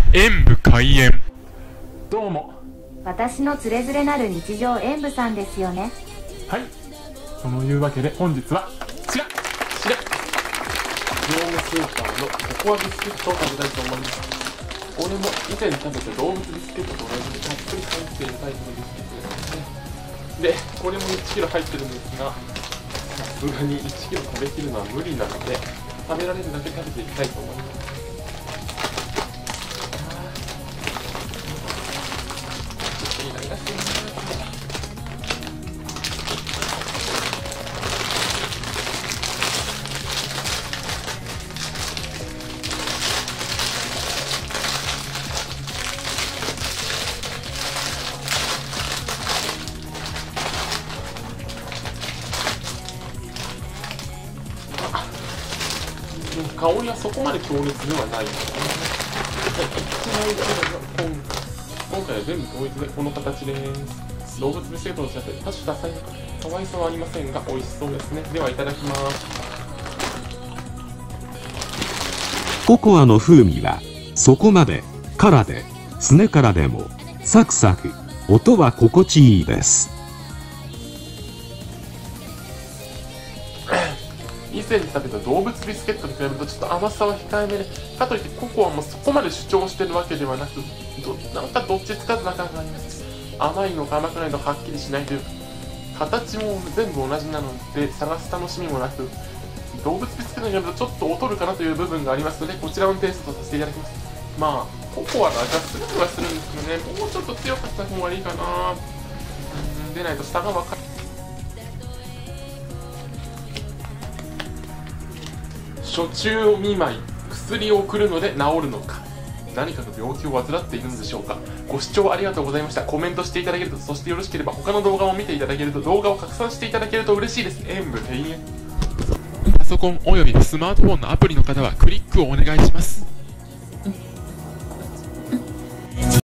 演武開演。どうも。 私のつれづれなる日常演武さんですよね。 はい。そのいうわけで本日はこちら業務スーパーのココアビスケットを食べたいと思います。これも以前食べた動物ビスケットと同じでたっぷり入っているタイプのビスケットですね。で、これも 1kg 入ってるんですが、さすがに 1kg 食べきるのは無理なので、食べられるだけ食べていきたいと思います。イライラしてますね。香りはそこまで強烈ではないですね。今回は全部統一でこの形です。動物ビスケットと違って多種多彩な可愛さはありませんが美味しそうですね。ではいただきます。 ココアの風味はそこまで辛で、すねからでもサクサク、音は心地いいです。 以前に食べた動物ビスケットに比べるとちょっと甘さは控えめで、かといってココアもそこまで主張してるわけではなく、なんかどっちつかずな感があります。甘いのか甘くないのかはっきりしないというか、形も全部同じなので探す楽しみもなく、動物ビスケットに比べるとちょっと劣るかなという部分がありますので、こちらのテイストとさせていただきます。まあココアの味はするにはするんですけどね、もうちょっと強かった方がいいかな。でないと下が分かる。暑中見舞い、薬を送るので治るのか、何かの病気を患っているのでしょうか。ご視聴ありがとうございました。コメントしていただけると、そしてよろしければ他の動画も見ていただけると、動画を拡散していただけると嬉しいです。演武閉園。パソコンおよびスマートフォンのアプリの方はクリックをお願いします。